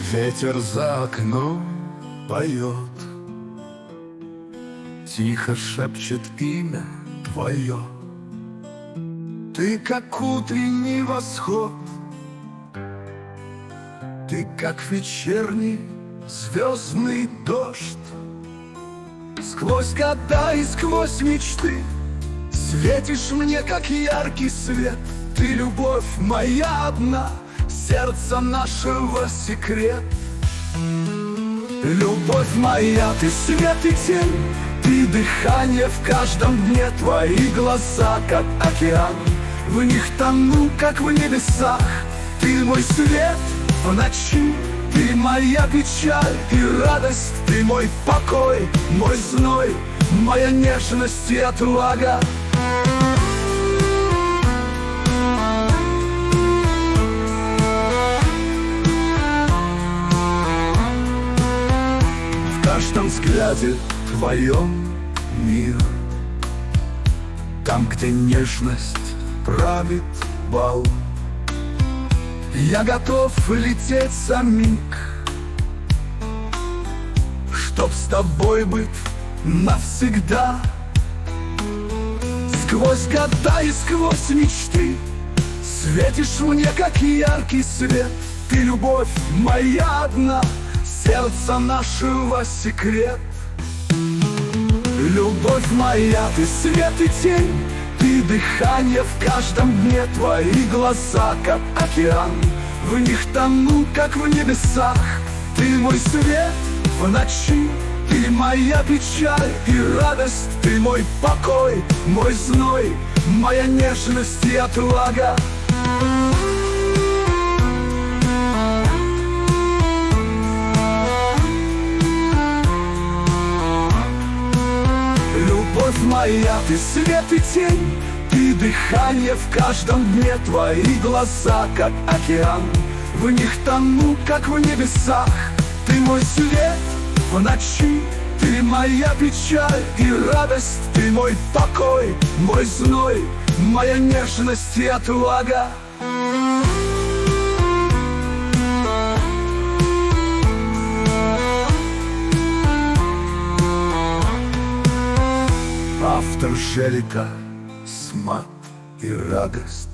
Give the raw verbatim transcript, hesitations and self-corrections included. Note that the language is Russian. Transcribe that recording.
Ветер за окном поет, тихо шепчет имя твое. Ты как утренний восход, ты как вечерний звездный дождь. Сквозь года и сквозь мечты светишь мне, как яркий свет. Ты любовь моя одна, сердце нашего секрет. Любовь моя, ты свет и тень, ты дыхание в каждом дне. Твои глаза, как океан, в них тону, как в небесах. Ты мой свет в ночи, ты моя печаль и радость. Ты мой покой, мой зной, моя нежность и отвага. В каждом взгляде твоем мир, там, где нежность правит бал. Я готов лететь за миг, чтоб с тобой быть навсегда. Сквозь года и сквозь мечты светишь мне, как яркий свет. Ты любовь моя одна, сердце нашего секрет. Любовь моя, ты свет и тень, ты дыхание в каждом дне. Твои глаза, как океан, в них тону, как в небесах. Ты мой свет в ночи, ты моя печаль и радость. Ты мой покой, мой зной, моя нежность и отвага. Любовь моя, ты свет и тень, ты дыхание в каждом дне. Твои глаза, как океан, в них тону, как в небесах. Ты мой свет в ночи, ты моя печаль и радость. Ты мой покой, мой зной, моя нежность и отвага. Автор Желика, смак и радость.